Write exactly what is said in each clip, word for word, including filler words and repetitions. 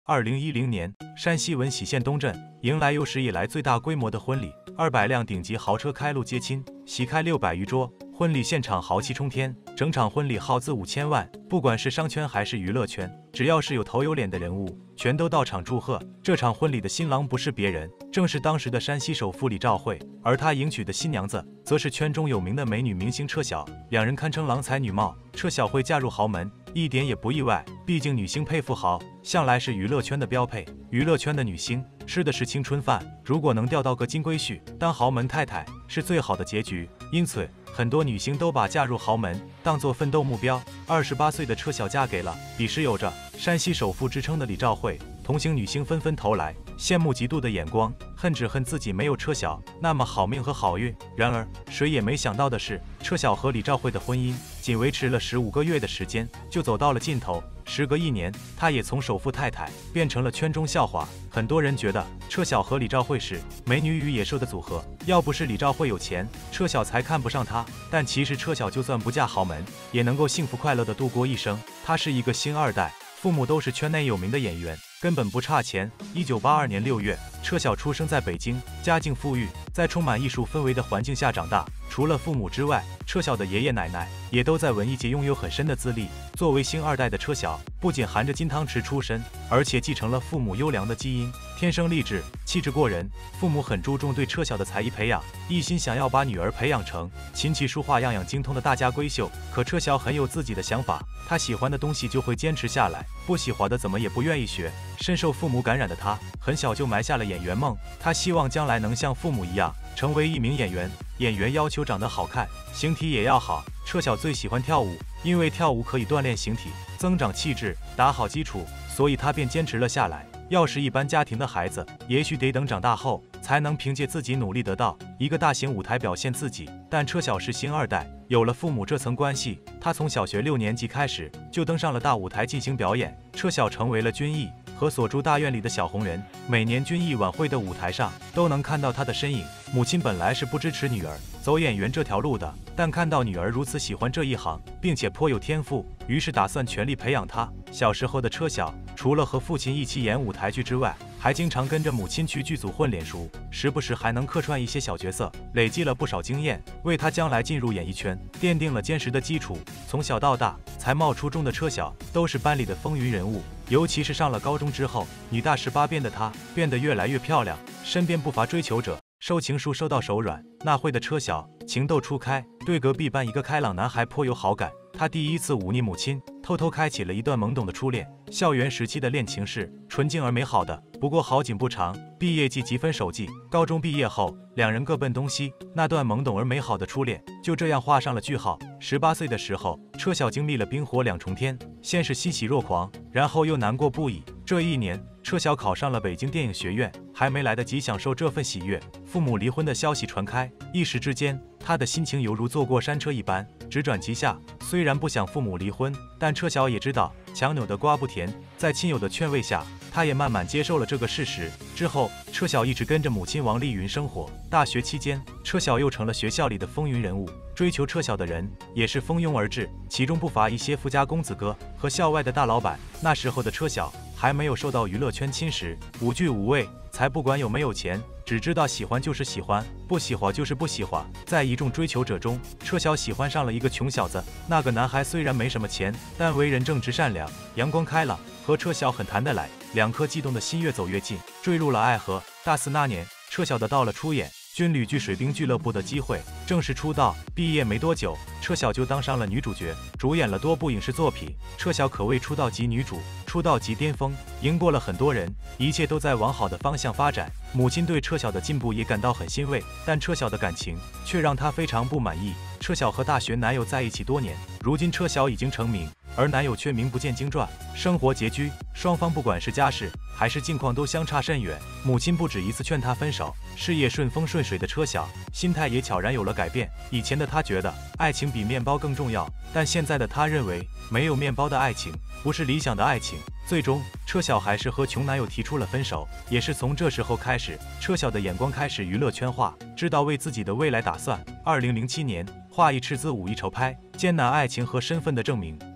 二零一零年，山西闻喜县东镇迎来有史以来最大规模的婚礼，二百辆顶级豪车开路接亲，席开六百余桌，婚礼现场豪气冲天，整场婚礼耗资五千万。不管是商圈还是娱乐圈，只要是有头有脸的人物，全都到场祝贺。这场婚礼的新郎不是别人，正是当时的山西首富李兆惠，而他迎娶的新娘子，则是圈中有名的美女明星车晓，两人堪称郎才女貌。车晓会嫁入豪门，一点也不意外，毕竟女星配富豪，向来是娱乐圈的标配。娱乐圈的女星吃的是青春饭，如果能钓到个金龟婿，当豪门太太是最好的结局。因此，很多女星都把嫁入豪门当作奋斗目标。二十八岁的车晓嫁给了彼时有着山西首富之称的李兆惠，同行女星纷纷投来羡慕嫉妒的眼光，恨只恨自己没有车晓那么好命和好运。然而，谁也没想到的是，车晓和李兆惠的婚姻仅维持了十五个月的时间，就走到了尽头。时隔一年，她也从首富太太变成了圈中笑话。很多人觉得车晓和李兆惠是美女与野兽的组合，要不是李兆惠有钱，车晓才看不上她。但其实车晓就算不嫁豪门，也能够幸福快乐地度过一生。她是一个星二代，父母都是圈内有名的演员，根本不差钱。一九八二年六月，车晓出生在北京，家境富裕，在充满艺术氛围的环境下长大。除了父母之外，车晓的爷爷奶奶也都在文艺界拥有很深的资历。作为星二代的车晓，不仅含着金汤匙出身，而且继承了父母优良的基因，天生丽质，气质过人。父母很注重对车晓的才艺培养，一心想要把女儿培养成琴棋书画样样精通的大家闺秀。可车晓很有自己的想法，她喜欢的东西就会坚持下来，不喜欢的怎么也不愿意学。深受父母感染的她，很小就埋下了演员梦。她希望将来能像父母一样，成为一名演员。演员要求长得好看，形体也要好。车晓最喜欢跳舞，因为跳舞可以锻炼形体，增长气质，打好基础，所以她便坚持了下来。要是一般家庭的孩子，也许得等长大后才能凭借自己努力得到一个大型舞台表现自己。但车晓是星二代，有了父母这层关系，她从小学六年级开始就登上了大舞台进行表演。车晓成为了军艺和所住大院里的小红人，每年军艺晚会的舞台上都能看到她的身影。母亲本来是不支持女儿走演员这条路的，但看到女儿如此喜欢这一行，并且颇有天赋，于是打算全力培养她。小时候的车晓，除了和父亲一起演舞台剧之外，还经常跟着母亲去剧组混脸熟，时不时还能客串一些小角色，累积了不少经验，为她将来进入演艺圈奠定了坚实的基础。从小到大，才貌出众的车晓都是班里的风云人物，尤其是上了高中之后，女大十八变的她变得越来越漂亮，身边不乏追求者，收情书收到手软。那会的车晓情窦初开，对隔壁班一个开朗男孩颇有好感。她第一次忤逆母亲，偷偷开启了一段懵懂的初恋。校园时期的恋情是纯净而美好的，不过好景不长，毕业季即分手季。高中毕业后，两人各奔东西，那段懵懂而美好的初恋就这样画上了句号。十八岁的时候，车晓经历了冰火两重天，先是欣喜若狂，然后又难过不已。这一年，车晓考上了北京电影学院，还没来得及享受这份喜悦，父母离婚的消息传开，一时之间，他的心情犹如坐过山车一般，直转急下。虽然不想父母离婚，但车晓也知道强扭的瓜不甜，在亲友的劝慰下，他也慢慢接受了这个事实。之后，车晓一直跟着母亲王丽云生活。大学期间，车晓又成了学校里的风云人物，追求车晓的人也是蜂拥而至，其中不乏一些富家公子哥和校外的大老板。那时候的车晓还没有受到娱乐圈侵蚀，无惧无畏，才不管有没有钱，只知道喜欢就是喜欢，不喜欢就是不喜欢。在一众追求者中，车晓喜欢上了一个穷小子。那个男孩虽然没什么钱，但为人正直善良，阳光开朗，和车晓很谈得来，两颗悸动的心越走越近，坠入了爱河。大四那年，车晓得到了出演军旅剧水兵俱乐部的机会，正式出道。毕业没多久，车晓就当上了女主角，主演了多部影视作品。车晓可谓出道即女主，出道即巅峰，赢过了很多人，一切都在往好的方向发展。母亲对车晓的进步也感到很欣慰，但车晓的感情却让她非常不满意。车晓和大学男友在一起多年，如今车晓已经成名，而男友却名不见经传，生活拮据，双方不管是家世还是境况都相差甚远。母亲不止一次劝她分手。事业顺风顺水的车晓，心态也悄然有了改变。以前的她觉得爱情比面包更重要，但现在的她认为没有面包的爱情不是理想的爱情。最终，车晓还是和穷男友提出了分手。也是从这时候开始，车晓的眼光开始娱乐圈化，知道为自己的未来打算。二零零七年，华谊斥资五亿筹拍《艰难爱情和身份的证明》，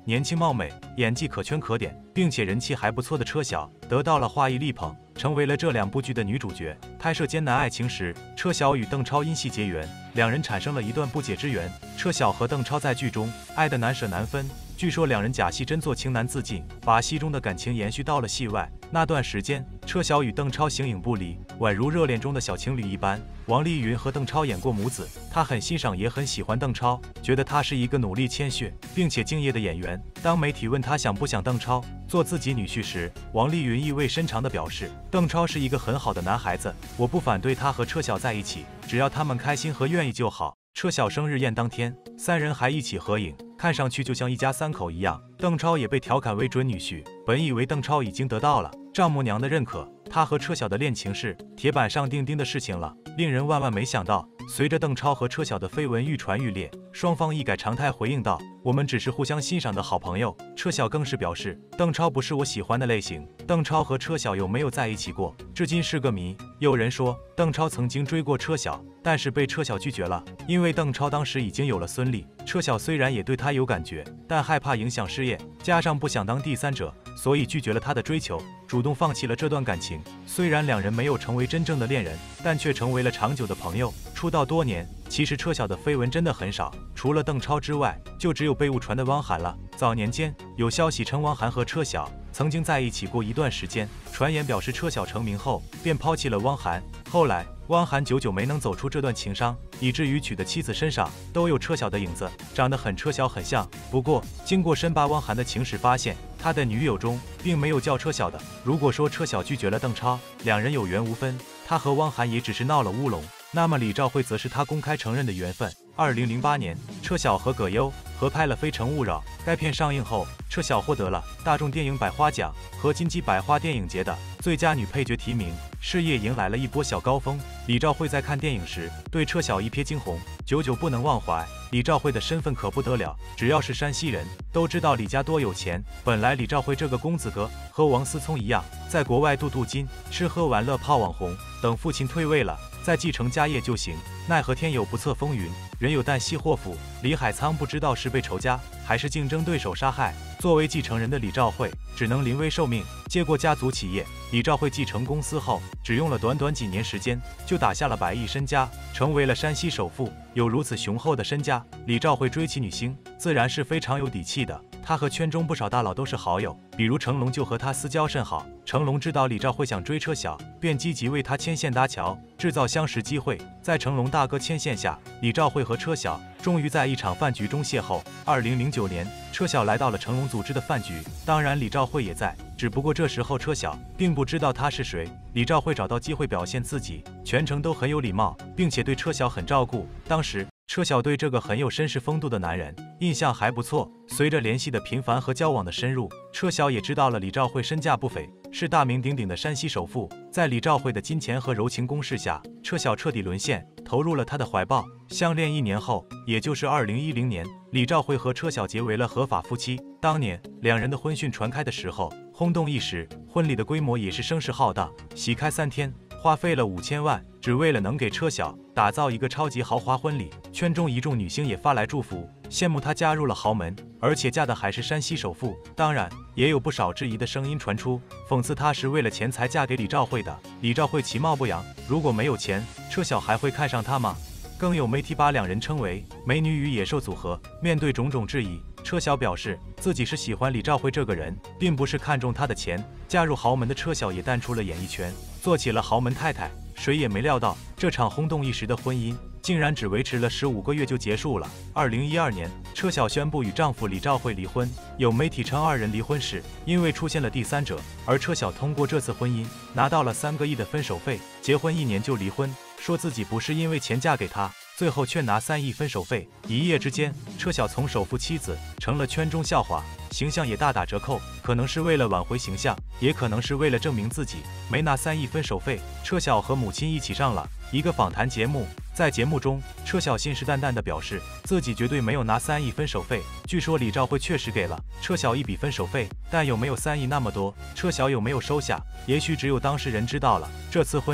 年轻貌美，演技可圈可点，并且人气还不错的车晓得到了华谊力捧，成为了这两部剧的女主角。拍摄艰难爱情时，车晓与邓超因戏结缘，两人产生了一段不解之缘。车晓和邓超在剧中爱得难舍难分，据说两人假戏真做情难自禁，把戏中的感情延续到了戏外。那段时间，车晓与邓超形影不离，宛如热恋中的小情侣一般。王丽云和邓超演过母子，她很欣赏也很喜欢邓超，觉得他是一个努力谦逊并且敬业的演员。当媒体问他想不想邓超做自己女婿时，王丽云意味深长地表示，邓超是一个很好的男孩子，我不反对他和车晓在一起，只要他们开心和愿意就好。车晓生日宴当天，三人还一起合影，看上去就像一家三口一样。邓超也被调侃为准女婿，本以为邓超已经得到了丈母娘的认可，他和车晓的恋情是铁板上钉钉的事情了。令人万万没想到，随着邓超和车晓的绯闻愈传愈烈，双方一改常态回应道，我们只是互相欣赏的好朋友。车晓更是表示，邓超不是我喜欢的类型。邓超和车晓有没有在一起过，至今是个谜。有人说，邓超曾经追过车晓，但是被车晓拒绝了，因为邓超当时已经有了孙俪。车晓虽然也对他有感觉，但害怕影响事业，加上不想当第三者，所以拒绝了他的追求，主动放弃了这段感情。虽然两人没有成为真正的恋人，但却成为了长久的朋友。出道多年，其实车晓的绯闻真的很少，除了邓超之外，就只有被误传的汪涵了。早年间有消息称汪涵和车晓曾经在一起过一段时间，传言表示车晓成名后便抛弃了汪涵。后来汪涵久久没能走出这段情伤，以至于娶的妻子身上都有车晓的影子，长得很车晓很像。不过经过深扒汪涵的情史，发现他的女友中并没有叫车晓的。如果说车晓拒绝了邓超，两人有缘无分，他和汪涵也只是闹了乌龙，那么李兆辉则是他公开承认的缘分。二零零八年，车晓和葛优合拍了《非诚勿扰》，该片上映后，车晓获得了大众电影百花奖和金鸡百花电影节的最佳女配角提名，事业迎来了一波小高峰。李兆辉在看电影时对车晓一瞥惊鸿，久久不能忘怀。李兆辉的身份可不得了，只要是山西人都知道李家多有钱。本来李兆辉这个公子哥和王思聪一样，在国外镀镀金、吃喝玩乐、泡网红，等父亲退位了再继承家业就行。奈何天有不测风云，人有旦夕祸福。李海沧不知道是被仇家还是竞争对手杀害，作为继承人的李兆辉只能临危受命，接过家族企业。李兆辉继承公司后，只用了短短几年时间，就打下了百亿身家，成为了山西首富。有如此雄厚的身家，李兆辉追起女星，自然是非常有底气的。他和圈中不少大佬都是好友，比如成龙就和他私交甚好。成龙知道李兆辉想追车晓，便积极为他牵线搭桥，制造相识机会。在成龙大哥牵线下，李兆辉和车晓终于在一场饭局中邂逅。二零零九年，车晓来到了成龙组织的饭局，当然李兆辉也在，只不过这时候车晓并不知道他是谁。李兆辉找到机会表现自己，全程都很有礼貌，并且对车晓很照顾。当时车晓对这个很有绅士风度的男人印象还不错。随着联系的频繁和交往的深入，车晓也知道了李兆辉身价不菲，是大名鼎鼎的山西首富。在李兆辉的金钱和柔情攻势下，车晓彻底沦陷，投入了他的怀抱。相恋一年后，也就是二零一零年，李兆辉和车晓结为了合法夫妻。当年两人的婚讯传开的时候，轰动一时，婚礼的规模也是声势浩大，喜开三天，花费了五千万，只为了能给车晓打造一个超级豪华婚礼。圈中一众女星也发来祝福，羡慕她加入了豪门，而且嫁的还是山西首富。当然，也有不少质疑的声音传出，讽刺她是为了钱才嫁给李兆辉的。李兆辉其貌不扬，如果没有钱，车晓还会看上他吗？更有媒体把两人称为美女与野兽组合。面对种种质疑，车晓表示自己是喜欢李兆辉这个人，并不是看中他的钱。嫁入豪门的车晓也淡出了演艺圈，做起了豪门太太。谁也没料到，这场轰动一时的婚姻竟然只维持了十五个月就结束了。二零一二年，车晓宣布与丈夫李兆辉离婚。有媒体称二人离婚时因为出现了第三者，而车晓通过这次婚姻拿到了三个亿的分手费，结婚一年就离婚，说自己不是因为钱嫁给他，最后却拿三亿分手费。一夜之间，车晓从首富妻子成了圈中笑话，形象也大打折扣。可能是为了挽回形象，也可能是为了证明自己没拿三亿分手费，车晓和母亲一起上了一个访谈节目。在节目中，车晓信誓旦旦地表示自己绝对没有拿三亿分手费。据说李兆辉确实给了车晓一笔分手费，但有没有三亿那么多，车晓有没有收下，也许只有当事人知道了。这次婚姻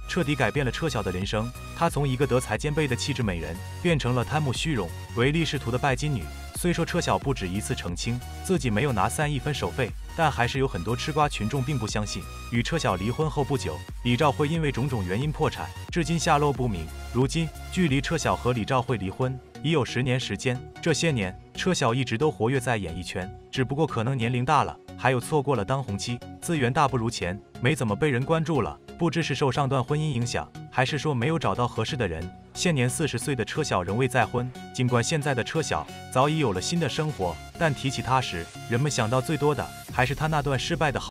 彻底改变了车晓的人生。她从一个德才兼备的气质美人，变成了贪慕虚荣、唯利是图的拜金女。虽说车晓不止一次澄清自己没有拿三亿分手费，但还是有很多吃瓜群众并不相信。与车晓离婚后不久，李兆辉因为种种原因破产，至今下落不明。如今，距离车晓和李兆辉离婚已有十年时间。这些年，车晓一直都活跃在演艺圈，只不过可能年龄大了，还有错过了当红期，资源大不如前，没怎么被人关注了。不知是受上段婚姻影响，还是说没有找到合适的人。现年四十岁的车晓仍未再婚，尽管现在的车晓早已有了新的生活，但提起她时，人们想到最多的还是她那段失败的好。